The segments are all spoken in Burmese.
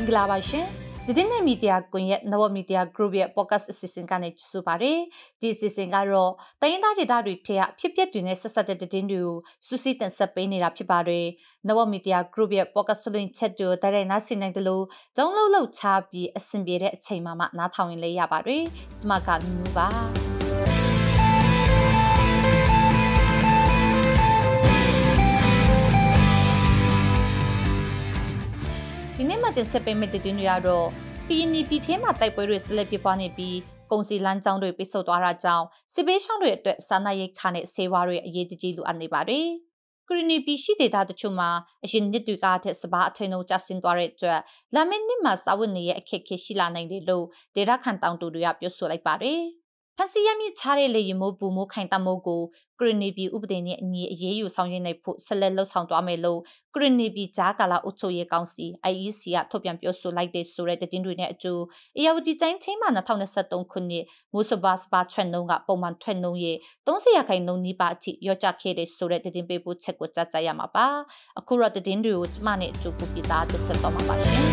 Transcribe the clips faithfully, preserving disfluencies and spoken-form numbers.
င်္ဂလာပါရှင်ဒီနေ့နဲ့မီဒီယာကွန်ရက်နဝမီဒီယာ group ရဲ့ podcast အစီအစဉ်ကနေကြည့်ပါတယ်ဒီအစီအစဉ်ကတော့တိုင်းရင်းသားဒေသတွေထဲကဖြစ်ပျက်တွေနဲ့ဆက်ဆက်တဲ့သတင်းတွေကိုစုစည်းတင်ဆက်ပေးနေတာဖြစ်ပါတယ်နဝမီဒီယာ group ရဲ့ podcast လွှင့်ချက်တွေဒါရိုက်နားဆင်နိုင်တယ်လို့ကျောင်းလုံးလောက်ချပြီးအဆင်ပြေတဲ့အချိန်မှမှနားထောင်ရင်လည်းရပါတယ်ကျွန်မကနူပါဒီနေ့မှတင်ဆက်ပေးမယ့်သတင်းတွေကတော့ကရင်ပြည်ထဲမှာတိုက်ပွဲတွေဆက်လက်ဖြစ်ပွားနေပြီးကုန်စည်လမ်းကြောင်းတွေပိတ်ဆို့သွားတာကြောင့်စစ်ဘေးရှောင်တွေအတွက်စားနပ်ရိက္ခာနဲ့ဆေးဝါးတွေအရေးတကြီးလိုအပ်နေပါတယ်။ကရင်ပြည်ရှိဒေသတချို့မှာအရင်နှစ်တွေကထက်စပါးအထွေနှုန်းကျဆင်းသွားတဲ့အတွက်လာမယ့်နှစ်မှာစာဝတ်နေရဲ့အခက်အခဲရှိလာနိုင်တယ်လို့ဒေသခံတောင်သူတွေကပြောဆိုလိုက်ပါတယ်။ဖန်စီရမြစ်ချတဲ့လေယမိုးပူမိုးခိုင်တမိုးကိုကရင်ပြည်ဥပဒေနဲ့အညီအရေးယူဆောင်ရွက်နိုင်ဖို့ဆက်လက်လှုပ်ဆောင်သွားမယ်လို့ကရင်ပြည်ကြားကာလအုပ်ချုပ်ရေးကောင်စီ I E C ကထုတ်ပြန်ပြောဆိုလိုက်တဲ့ဆိုတဲ့သတင်းတွေနဲ့အတူအေယာဝတီတိုင်းချင်းမှာ၂၀၂၃ခုနှစ်မိုးစဘာစပါထွက်နှုန်းကပုံမှန်ထွက်နှုန်းရဲ့၃၀ရာခိုင်နှုန်းနီးပါးအထိရောကျခဲ့တဲ့ဆိုတဲ့သတင်းပေးပို့ချက်ကိုကြားကြရမှာပါအခုတော့သတင်းတွေကိုကျမနဲ့အတူပူပြတာတက်ဆက်တော့မှာပါရှင်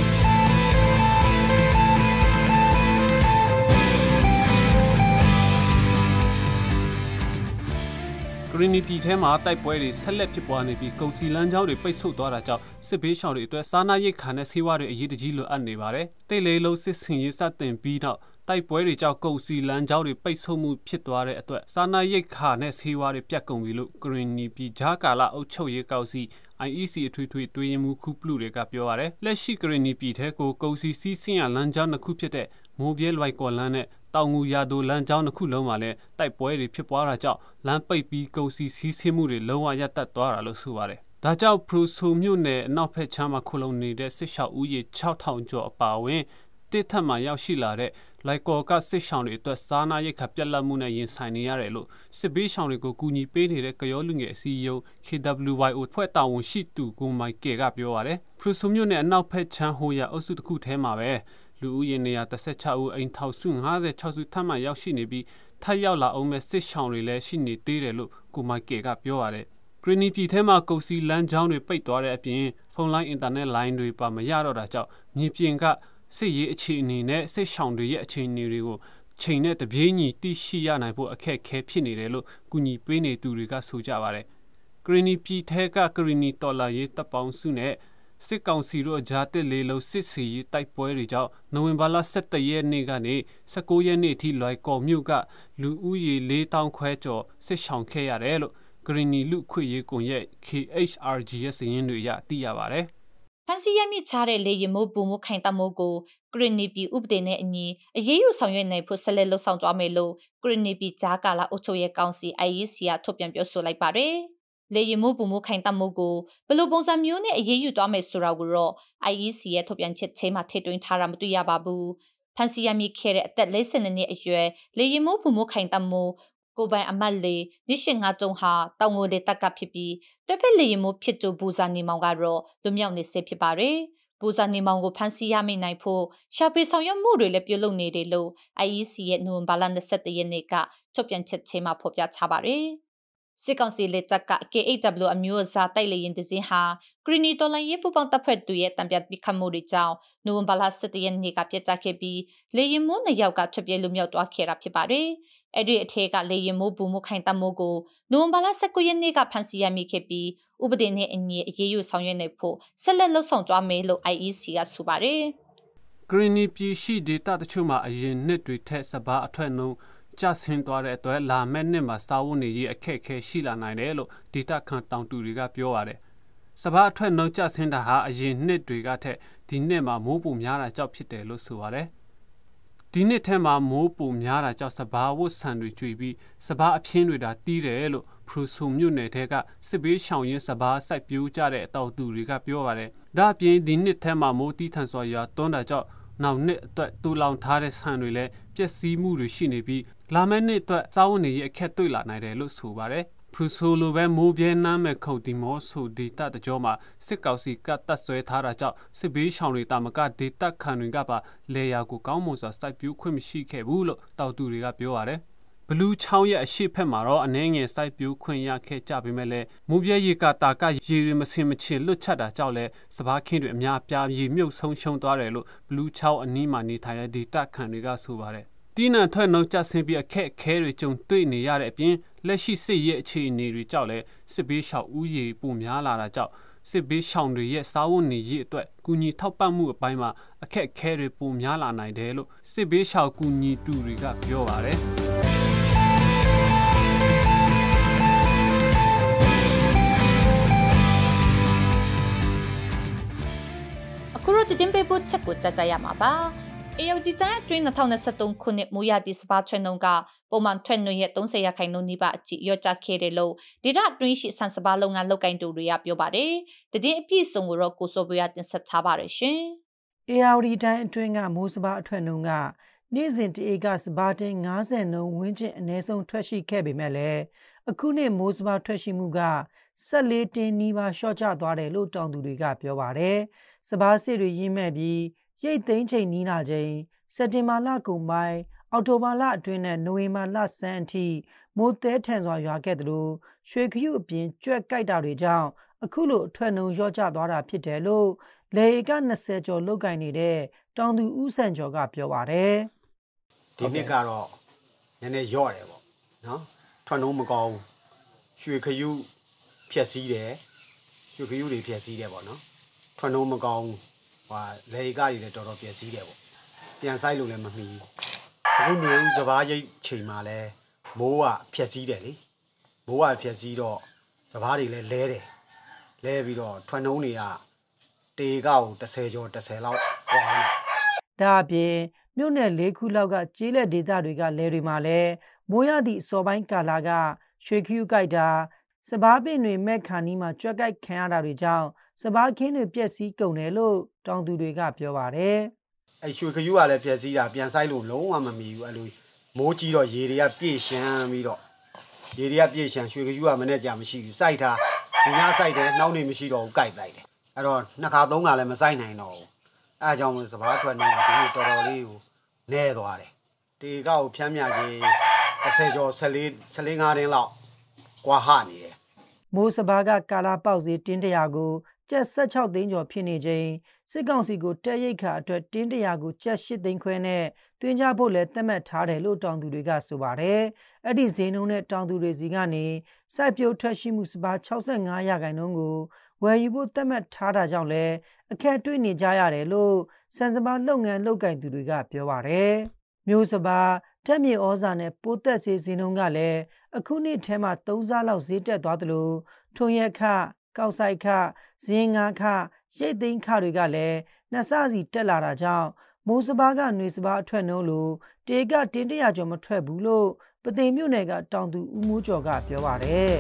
ကရင်ပြည်ထဲမှာတိုက်ပွဲတွေဆက်လက်ဖြစ်ပွားနေပြီးကုန်စည်လမ်းကြောင်းတွေပိတ်ဆို့သွားတာကြောင့်စစ်ဘေးရှောင်တွေအတွက်စားနပ်ရိက္ခာနဲ့ဆေးဝါးတွေအရေးတကြီးလိုအပ်နေပါတယ်။တိတ်လေးလုံးစစ်စင်ရေးစတင်ပြီးတော့တိုက်ပွဲတွေကြောင့်ကုန်စည်လမ်းကြောင်းတွေပိတ်ဆို့မှုဖြစ်သွားတဲ့အတွက်စားနပ်ရိက္ခာနဲ့ဆေးဝါးတွေပြတ်ကုန်ပြီလို့ကရင်ပြည်ကြားကာလအုပ်ချုပ်ရေးကောင်စီ I E C အထွေထွေတွဲရင်မှုခုပလူတွေကပြောရတယ်။လက်ရှိကရင်ပြည်ထဲကိုကုန်စည်စီးဆင်းရလမ်းကြောင်းတစ်ခုဖြစ်တဲ့မိုးပြဲလွိုက်ကော်လမ်းနဲ့တောင်ငူရာဒိုလမ်းကြောင်းတစ်ခုလုံးမှာလည်းတိုက်ပွဲတွေဖြစ်ပွားတာကြောင့်လမ်းပိတ်ပြီးကုန်စည်စီးဆင်းမှုတွေလုံးဝရပ်တန့်သွားတာလို့ဆိုပါတယ်။ဒါကြောင့်ဖရူဆိုမြို့နယ်အနောက်ဘက်ခြမ်းမှာခုလုံနေတဲ့စစ်ရှောင်ဦးရေ၆ထောင်ကျော်အပါအဝင်တစ်ထပ်မှာရောက်ရှိလာတဲ့လိုက်ကော်ကစစ်ရှောင်တွေအတွက်စားနပ်ရိက္ခာပြတ်လတ်မှုနဲ့ရင်ဆိုင်နေရတယ်လို့စစ်ဘေးရှောင်တွေကိုကူညီပေးနေတဲ့ကရောလူငယ်အစည်းအရုံး K W Y O ဖွဲ့တာဝန်ရှိသူကိုမိုက်ကယ်ကပြောပါတယ်။ဖရူဆိုမြို့နယ်အနောက်ဘက်ခြမ်းဟိုရအုပ်စုတစ်ခုထဲမှာပဲလူဦးရေနေရာတစ်ဆယ့်၆ဦးအိမ်ထောင်စု၅၆စုထပ်မံရောက်ရှိနေပြီးထပ်ရောက်လာအောင်မဲ့စစ်ရှောင်တွေလည်းရှိနေသေးတယ်လို့ကိုမိုက်ကယ်ကပြောပါတယ်။ဂရင်းနီပြည်ထဲမှာကုန်စည်လမ်းကြောင်းတွေပိတ်သွားတဲ့အပြင်ဖုန်းလိုင်းအင်တာနက်လိုင်းတွေပါမရတော့တာကြောင့်မြေပြင်ကစစ်ရေးအခြေအနေနဲ့စစ်ရှောင်တွေရဲ့အခြေအနေတွေကိုချိန်နဲ့တပြေးညီသိရှိရနိုင်ဖို့အခက်အခဲဖြစ်နေတယ်လို့ကူညီပေးနေသူတွေကဆိုကြပါတယ်။ဂရင်းနီပြည်ထဲကဂရင်းနီတော်လာရေးတပ်ပေါင်းစုနဲ့စစ်ကောင်စီတို့ဂျာတစ်လေးလုံးစစ်စီရေးတိုက်ပွဲတွေကြောင့်နိုဝင်ဘာလ၁၇ရက်နေ့ကနေ၁၉ရက်နေ့အထိလွိုင်ကော်မြို့ကလူဦးရေ၄တောင်ခွဲကျော်စစ်ရှောင်ခဲ့ရတယ်လို့ဂရင်းနီလူခွေရေးကွန်ရက် K H R G ရဲ့စာရင်းတွေအရသိရပါတယ်။ဖန်စီရမြစ်ချတဲ့လေရင်မိုးပူမိုးခိုင်တမိုးကိုကရင်နီပြည်ဥပဒေနဲ့အညီအရေးယူဆောင်ရွက်နိုင်ဖို့ဆက်လက်လှုပ်ဆောင်သွားမယ်လို့ကရင်နီပြည်ကြားကာလအုပ်ချုပ်ရေးကောင်စီ I E C ကထုတ်ပြန်ပြောဆိုလိုက်ပါတယ်။လေရင်မိုးပူမိုးခိုင်တမိုးကိုဘယ်လိုပုံစံမျိုးနဲ့အရေးယူသွားမယ်ဆိုတာကိုတော့ I E C ရဲ့ထုတ်ပြန်ချက်ထဲမှာထည့်သွင်းထားတာမတွေ့ရပါဘူး။ဖန်စီရမြစ်ခဲ့တဲ့အသက်၄၂နှစ်အရွယ်လေရင်မိုးပူမိုးခိုင်တမိုးကိုပိုင်အမတ်လေနိရှင်ငါကြုံဟာတောင်ငိုလေတက်ကဖြစ်ပြီးတွဲဖက်လေရင်မိုးဖြစ်သူဘူဇာနေမောင်ကတော့လူမြောက်နေစေဖြစ်ပါတယ်။ဘူဇာနေမောင်ကိုဖမ်းဆီးရမိနိုင်ဖို့ရှာဖွေဆောင်ရွက်မှုတွေလည်းပြုလုပ်နေတယ်လို့ I E C ရဲ့နိုဝင်ဘာလ၂၁ရက်နေ့ကထုတ်ပြန်ချက်ထဲမှာဖော်ပြထားပါတယ်။စစ်ကောင်စီလက်ထက်က K H W အမျိုးအစားတိုက်လေရင်တစင်းဟာဂရီနီတော်လိုင်းရေးပူပေါင်းတပ်ဖွဲ့တွေရဲ့တံပြတ်ပစ်ခတ်မှုတွေကြောင့်နိုဝင်ဘာလ၁၁ရက်နေ့ကပြတ်ကျခဲ့ပြီးလေရင်မိုးနှစ်ယောက်ကထွက်ပြေးလွတ်မြောက်သွားခဲ့တာဖြစ်ပါတယ်။အဲ့ဒီအထက်ကလေရင်မိုးပူမိုးခိုင်တမိုးကိုနိုဝင်ဘာလ၁၉ရက်နေ့ကဖမ်းဆီးရမိခဲ့ပြီးဥပဒေနဲ့အညီအရေးယူဆောင်ရွက်နေဖို့ဆက်လက်လှုပ်ဆောင်ကြမယ်လို့ I E C ကဆိုပါတယ်။ဂရင်းနီပြည်ရှိဒေသတချို့မှာအရင်နှစ်တွေထက်စပါးအထွက်နှုန်းကျဆင်းသွားတဲ့အတွက်လာမယ့်နှစ်မှာစာဝတ်နေရေးအခက်အခဲရှိလာနိုင်တယ်လို့ဒေသခံတောင်သူတွေကပြောပါတယ်။စပါးအထွက်နှုန်းကျဆင်းတာဟာအရင်နှစ်တွေကထက်ဒီနှစ်မှာမိုးပုံများတာကြောင့်ဖြစ်တယ်လို့ဆိုပါတယ်။ဒီနှစ်ထဲမှာမိုးပုံများတာကြောင့်စပါးဝတ်ဆန်တွေကျွေပြီးစပါးအပြင်းတွေဒါတီးတယ်လို့ဖရူဆိုမြို့နယ်ထဲကစစ်ဘေးရှောင်ရင်းစပါးစိုက်ပျိုးကြတဲ့တောင်သူတွေကပြောပါတယ်။ဒါအပြင်ဒီနှစ်ထဲမှာမိုးတီးထန်စွာရွာသွန်းတာကြောင့်နောက်နှစ်အတွက်တူလောင်ထားတဲ့ဆန်တွေလည်းပျက်စီးမှုတွေရှိနေပြီးလာမယ့်နှစ်အတွက်စားဝတ်နေရေးအခက်တွေ့လာနိုင်တယ်လို့ဆိုပါတယ်။ဖရူဆိုလိုပဲမိုးပြဲနှမ်းမဲ့ခုတ်ဒီမော့ဆိုဒေတာတကြောမှာစစ်ကောင်စီကတပ်ဆွဲထားတာကြောင့်စစ်ဘေးရှောင်တွေတာမကဒေတာခံတွေကပါလေယာကိုကောင်းမွန်စွာစိုက်ပျိုးခွင့်မရှိခဲ့ဘူးလို့တောင်သူတွေကပြောပါတယ်။ဘလူးချောင်းရဲ့အရှိဖက်မှာတော့အနေငယ်စိုက်ပျိုးခွင့်ရခဲ့ကြပေမဲ့လည်းမူပြည့်ရေကတာကရေတွေမစင်မချင်လွတ်ချတာကြောင့်လည်းစဘာခင်းတွေအများပြားရေမြုပ်ဆုံးရှုံးသွားတယ်လို့ဘလူးချောင်းအနီးမှာနေထိုင်တဲ့ဒေသခံတွေကဆိုပါတယ်တီးနှံထွက်နှုန်းကျဆင်းပြီးအခက်အခဲတွေကြုံတွေ့နေရတဲ့အပြင်လက်ရှိစစ်ရေးအခြေအနေတွေကြောင့်လည်းစစ်ဘေးရှောင်ဥယေပိုများလာတာကြောင့်စစ်ဘေးရှောင်တွေရဲ့စားဝတ်နေရေးအတွက်ကူညီထောက်ပံ့မှုအပိုင်းမှာအခက်အခဲတွေပိုများလာနိုင်တယ်လို့စစ်ဘေးရှောင်ကူညီသူတွေကပြောပါတယ်အခုတော့တင်ပေးဖို့ချက်ကိုကြားကြရမှာပါအေယိုဒီတိုင်းအတွင်း၂၀၂၃ခုနှစ်မူရသည့်စပါးထွက်နှုန်းကပုံမှန်ထွက်နှုန်းရဲ့၃၀ရာခိုင်နှုန်းနီးပါးအထိရော့ကျခဲ့တယ်လို့ဒေတာအတွင်းရှိဆန်စပါးလုပ်ငန်းလုပ်ကိုင်သူတွေကပြောပါတယ်။တည်င်းအပြည့်စုံကိုတော့ကိုစိုးပွေးရတင်ဆက်ထားပါတယ်ရှင်။အေယိုဒီတိုင်းအတွင်းကမိုးစပါးအထွက်နှုန်းကနေ့စဉ်တဧကစပါးတင်၅၀နှုန်းဝန်းကျင်အနည်းဆုံးထွက်ရှိခဲ့ပေမဲ့လည်းအခုနှစ်မိုးစပါးထွက်ရှိမှုက၁၄တင်းနီးပါးလျှော့ကျသွားတယ်လို့တောင်သူတွေကပြောပါတယ်။စပါးစစ်တွေရင်းမဲ့ပြီးရိတ်သိမ်းချိန်နီးလာချိန်စက်တင်ဘာလကုန်ပိုင်းအောက်တိုဘာလအတွင်းနဲ့နိုဝင်ဘာလဆန်းအထိမိုးသဲထန်စွာရွာခဲ့သလိုရွှေခရုအပြင်ကြွက်ကြိုက်တာတွေကြောင့်အခုလိုအထွက်နှုန်းလျော့ကျသွားတာဖြစ်တယ်လို့လေဧက၂၀ကျော်လုတ်ကင်နေတဲ့တောင်သူဦးစံကျော်ကပြောပါတယ်။ဒီနှစ်ကတော့နည်းနည်းလျော့တယ်ပေါ့နော်ထွက်နှုန်းမကောင်းရွှေခရုဖြက်စီးတယ်ရွှေခရုတွေဖြက်စီးတယ်ပေါ့နော်ထွက်နှုန်းမကောင်းဟာလေဧကတွေလည်းတော်တော်ပျက်စီးတယ်ပေါ့ပြန်ဆိုင်လို့လည်းမမီအခုမျိုးစဘာရိတ်ချိန်မှာလဲမိုးကဖြက်စီးတယ်လေမိုးကဖြက်စီးတော့စဘာတွေလည်းလဲတယ်လဲပြီးတော့ထွက်နှုန်းတွေကတေကောက်၁၀ကျော်၁၀လောက်ပွားတယ်ဒါအပြင်မြို့နယ်၄ခုလောက်ကကျေးလက်ဒေသတွေကလဲတွေမှာလဲမိုးရသည့်အစောပိုင်းကာလကရွှေခရုကြိုက်တာစဘာပင်တွေမဲ့ခါနီးမှာကြွက်ကြိုက်ခံရတာတွေကြောင့်စဘာခင်းတွေပျက်စီးကုန်တယ်လို့တောင်သူတွေကပြောပါတယ်အဲရွှေခရုကလည်းပျက်စီးတာပြန်ဆိုင်လို့လုံးဝမမီဘူးအဲလိုမိုးကြီးတော့ရေတွေကပြည့်ရှမ်းပြီးတော့ရေတွေကပြည့်ရှမ်းရွှေခရုကမနဲ့ကြာမရှိဘူးစိုက်ထားဒီညစိုက်တယ်နှောင်းနေမရှိတော့ဘူးကြိုက်လိုက်တယ်အဲ့တော့နှစ်ခါသုံးခါလည်းမစိုက်နိုင်တော့ဘူးအဲအကြောင်းစဘာထွက်နေဒီနေ့တော်တော်လေးကိုနဲသွားတယ်ဒီကောက်ဖြမ်းမြခြင်း၁၀ကျော်၁၄ ၁၄ ၅တင်းလောက်ကွာဟနေတယ်မိုးစဘာကကာလာပေါက်စီတင်းတရာကိုကျပ်၁၆သိန်းကျော်ဖြစ်နေချိန်စစ်ကောင်စီကိုတက်ရိတ်ခါအတွက်တင်းတရာကိုကျပ်၈သိန်းခွဲနဲ့တွင်းကြဖို့လည်းသတ်မှတ်ထားတယ်လို့တောင်သူတွေကဆိုပါတယ်။အဲ့ဒီဈေးနှုန်းနဲ့တောင်သူတွေစီကနေစိုက်ပျိုးထွက်ရှိမှုစပါး၆၅ရာခိုင်နှုန်းကိုဝယ်ယူဖို့သတ်မှတ်ထားတာကြောင့်လည်းအခက်တွေ့နေကြရတယ်လို့စံစပါးလုပ်ငန်းလုပ်ကိုင်သူတွေကပြောပါတယ်။မျိုးစပါးတက်မြေဩဇာနဲ့ပိုးသက်စေဈေးနှုန်းကလည်းအခုနှစ်ထဲမှာသုံးစားလောက်ဈေးတက်သွားသလိုထုံရက်ခကောက်ဆိုင်ခဇင်းငါခရိတ်သိမ်းခတွေကလည်းနှစ်ဆစီတက်လာတာကြောင့်မိုးစပါးကຫນွေစပါးအထွက်နှုန်းလိုတေကတင်းတရာကျော်မထွက်ဘူးလို့ပသိမ်မြို့နယ်ကတောင်သူဦးမိုးကျော်ကပြောပါတယ်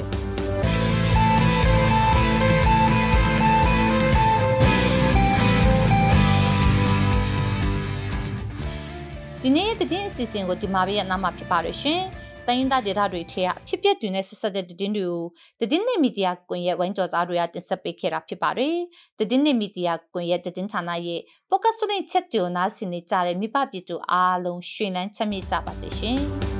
ဒီနေ့တည်င်းအစီအစဉ်ကိုဒီမှာပဲရနာမှာဖြစ်ပါရရှင်တိုင်းရင်းသားဒေသတွေထဲကဖြစ်ပျက်တွေနဲ့ဆက်ဆက်တဲ့တည်င်းတွေကိုတည်င်းနဲ့မီဒီယာကွန်ရက်ဝိုင်းကြော်သားတွေကတင်ဆက်ပေးခဲ့တာဖြစ်ပါတယ်တည်င်းနဲ့မီဒီယာကွန်ရက်တည်င်းဌာနရဲ့ပေါ့ကတ်စနဲ့ချက်တူနာဆင်နေကြတဲ့မိဘပြည်သူအားလုံးရွှေလန်းချမ်းမြေ့ကြပါစေရှင်